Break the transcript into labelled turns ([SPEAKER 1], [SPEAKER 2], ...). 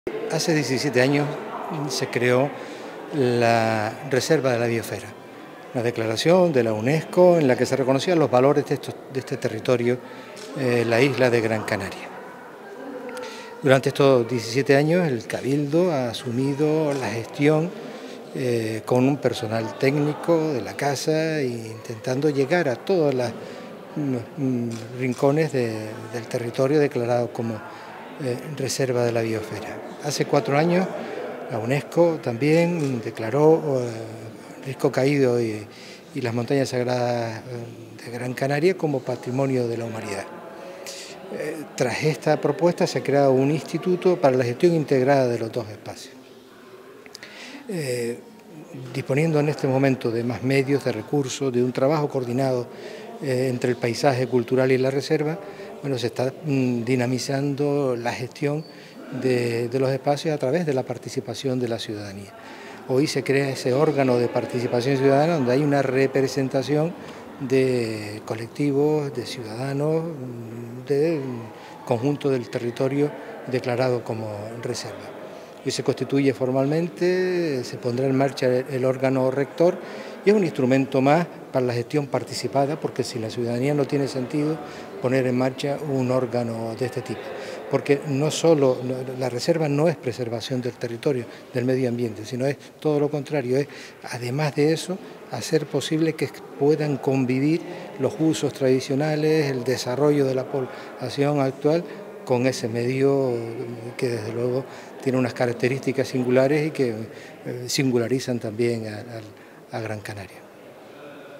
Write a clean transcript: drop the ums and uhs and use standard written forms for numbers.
[SPEAKER 1] Hace 17 años se creó la Reserva de la Biosfera, una declaración de la UNESCO en la que se reconocían los valores de este territorio, la isla de Gran Canaria. Durante estos 17 años el Cabildo ha asumido la gestión con un personal técnico de la casa, intentando llegar a todos los rincones del territorio declarado como Reserva de la Biosfera. Hace 4 años la UNESCO también declaró Risco Caído y las montañas sagradas de Gran Canaria como Patrimonio de la Humanidad. Tras esta propuesta se ha creado un instituto para la gestión integrada de los dos espacios. Disponiendo en este momento de más medios, de recursos, de un trabajo coordinado entre el paisaje cultural y la reserva, bueno, se está dinamizando la gestión de los espacios a través de la participación de la ciudadanía. Hoy se crea ese órgano de participación ciudadana donde hay una representación de colectivos, de ciudadanos, del conjunto del territorio declarado como reserva. Hoy se constituye formalmente, se pondrá en marcha el órgano rector y es un instrumento más para la gestión participada, porque sin la ciudadanía no tiene sentido poner en marcha un órgano de este tipo, porque no solo la reserva no es preservación del territorio, del medio ambiente, sino es todo lo contrario, es además de eso hacer posible que puedan convivir los usos tradicionales, el desarrollo de la población actual con ese medio que desde luego tiene unas características singulares y que singularizan también a Gran Canaria.